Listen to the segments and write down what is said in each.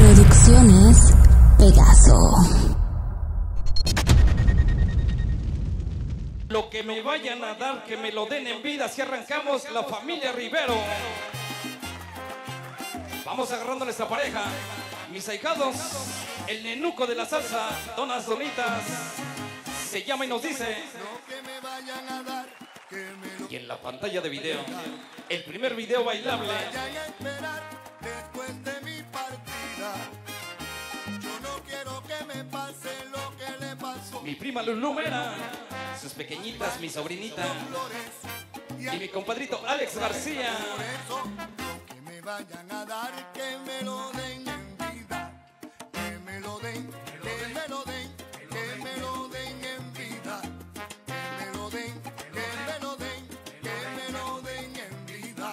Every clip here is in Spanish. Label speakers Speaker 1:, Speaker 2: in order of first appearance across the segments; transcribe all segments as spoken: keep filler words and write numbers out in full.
Speaker 1: Producciones Pegaso.
Speaker 2: Lo que me vayan a dar, que me lo den en vida. Si arrancamos la familia Rivero. Vamos agarrando a nuestra pareja. Mis ahijados, el nenuco de la salsa, donas donitas. Se llama y nos dice. Y en la pantalla de video, el primer video bailable.
Speaker 3: Después de mi partida, yo no quiero que me pase lo que le pasó.
Speaker 2: Mi prima Lulú Mera, sus pequeñitas, mi sobrinita. Y mi compadrito Alex García.
Speaker 3: Por eso, lo que me vayan a dar, que me lo den en vida. Que me lo den, que me lo den, que me lo den en vida. Que me lo den, que me lo den, que me lo den en vida.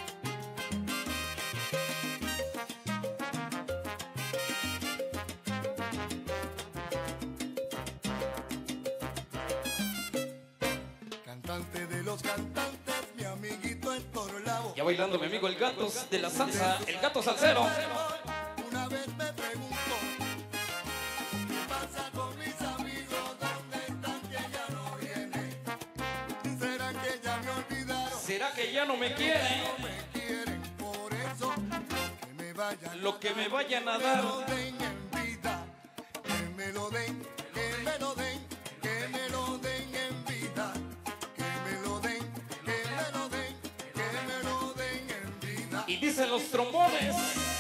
Speaker 3: Cantante de los cantantes, mi amiguito Héctor Lavoe.
Speaker 2: Ya bailando mi amigo el gato de la salsa, el gato salsero.
Speaker 3: Una vez me pregunto, ¿qué pasa con mis amigos? ¿Dónde están que ya no vienen? ¿Será que ya me olvidaron?
Speaker 2: ¿Será que ya no me quieren?
Speaker 3: No me quieren, por eso que me vayan
Speaker 2: Lo que me vayan a
Speaker 3: que
Speaker 2: dar.
Speaker 3: me lo den en vida. Que me lo den, que me lo den, que me lo den en vida. Que me lo den, que me lo den, que me lo den en vida.
Speaker 2: Y dicen los trombones.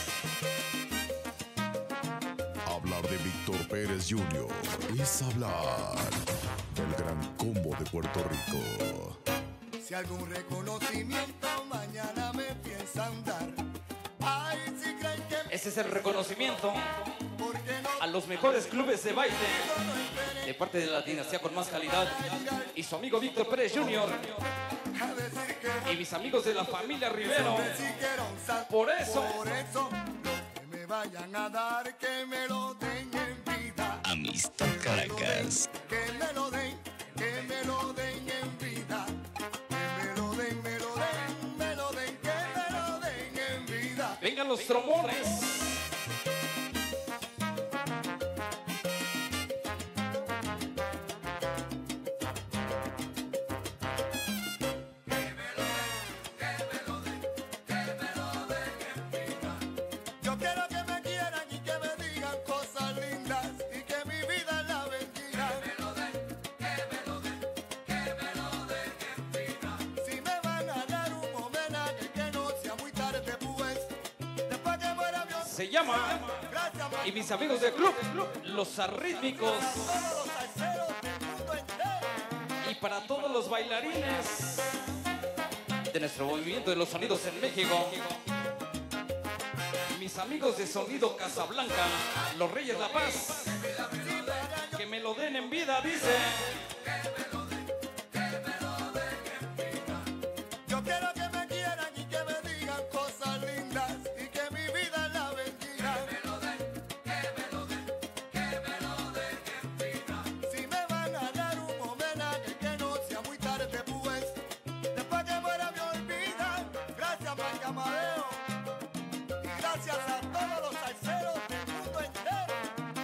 Speaker 4: Hablar de Víctor Pérez junior es hablar del gran combo de Puerto Rico.
Speaker 3: Si algún reconocimiento mañana me piensan dar, ay, si creen que me
Speaker 2: Ese es el reconocimiento
Speaker 3: porque no
Speaker 2: a los mejores clubes de baile de parte de la dinastía con más calidad. Y su amigo Víctor Pérez junior
Speaker 3: a decir que
Speaker 2: y mis amigos de la familia Rivero.
Speaker 3: me siguieron san-
Speaker 2: Por eso.
Speaker 3: por eso, lo que me vayan a dar, que me lo den en vida.
Speaker 5: Amistad Caracas.
Speaker 3: Que me lo den, que me lo den en vida. Que me lo den, me lo den, me lo den, que me lo den en vida.
Speaker 2: Vengan los trombones.
Speaker 3: Yo quiero que me quieran y que me digan cosas lindas y que mi vida la bendiga. Que me lo den, que me lo den, que me lo den en vida. Si me van a dar un homenaje que no sea muy tarde, pues después que muera mi
Speaker 2: Se llama.
Speaker 3: gracias,
Speaker 2: Y mis amigos del club, los arrítmicos.
Speaker 3: todos los salseros del mundo entero.
Speaker 2: Y para todos los bailarines de nuestro movimiento de los sonidos en México. Mis amigos de Sonido Casablanca, los Reyes La Paz. Que me lo den en vida, dice.
Speaker 3: Yo quiero que me quieran y que me digan cosas lindas y que mi vida la bendiga. Que me lo den, que me lo den, que me lo den en vida. Si me van a dar un homenaje que no sea muy tarde, pues después que muera me olvidan. Gracias, Mike Amadeo. Y gracias a todos los salseros del mundo entero.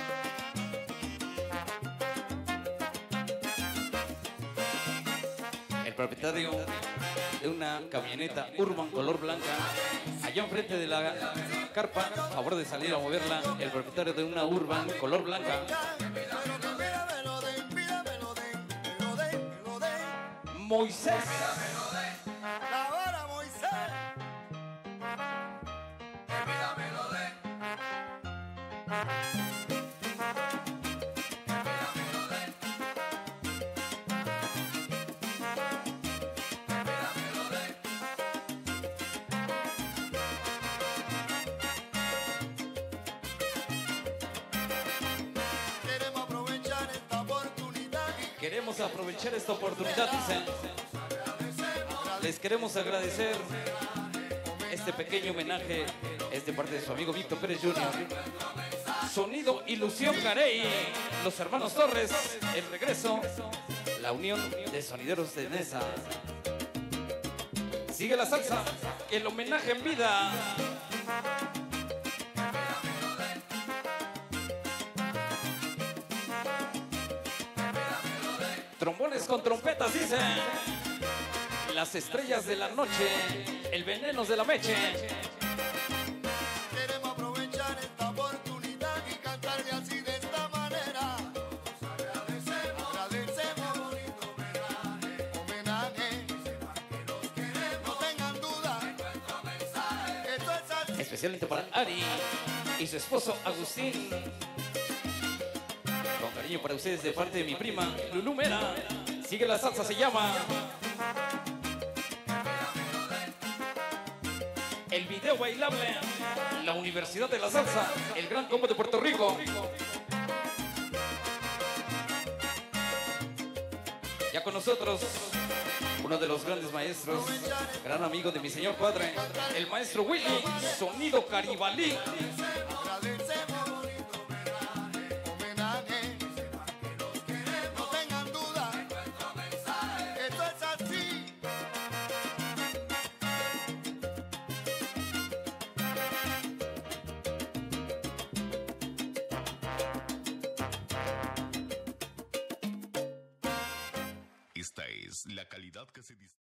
Speaker 2: El propietario de una camioneta Urban color blanca, allá enfrente de la carpa, a favor de salir a moverla, el propietario de una Urban color blanca,
Speaker 3: Pero que mira, me lo den, mira, me lo den, me lo den, me lo den.
Speaker 2: Moisés.
Speaker 3: Ahora Moisés. Queremos aprovechar esta oportunidad y
Speaker 2: Queremos aprovechar esta oportunidad, dicen. Les queremos agradecer este pequeño homenaje. Es de parte de su amigo Víctor Pérez junior Sonido Ilusión Carey, los hermanos Torres, el regreso, la unión de sonideros de Nesa. Sigue la salsa, el homenaje en vida. Trombones con trompetas, dice. Las estrellas de la noche, el veneno de la meche.
Speaker 3: Queremos aprovechar esta oportunidad y cantarle así de esta manera. Agradecemos, agradecemos, bonito homenaje, homenaje. No tengan duda, esto es así.
Speaker 2: Especialmente para Ari y su esposo Agustín. Con cariño para ustedes de parte de mi prima Lulú Mera. Sigue la salsa, se llama El Video Bailable, la Universidad de la Salsa, el Gran Combo de Puerto Rico. Ya con nosotros, uno de los grandes maestros, gran amigo de mi señor padre, el maestro Willy, sonido caribalí.
Speaker 3: Agradecemos, bonito homenaje, homenaje. No tengan duda, esto es así.
Speaker 4: Esta es la calidad que se dice.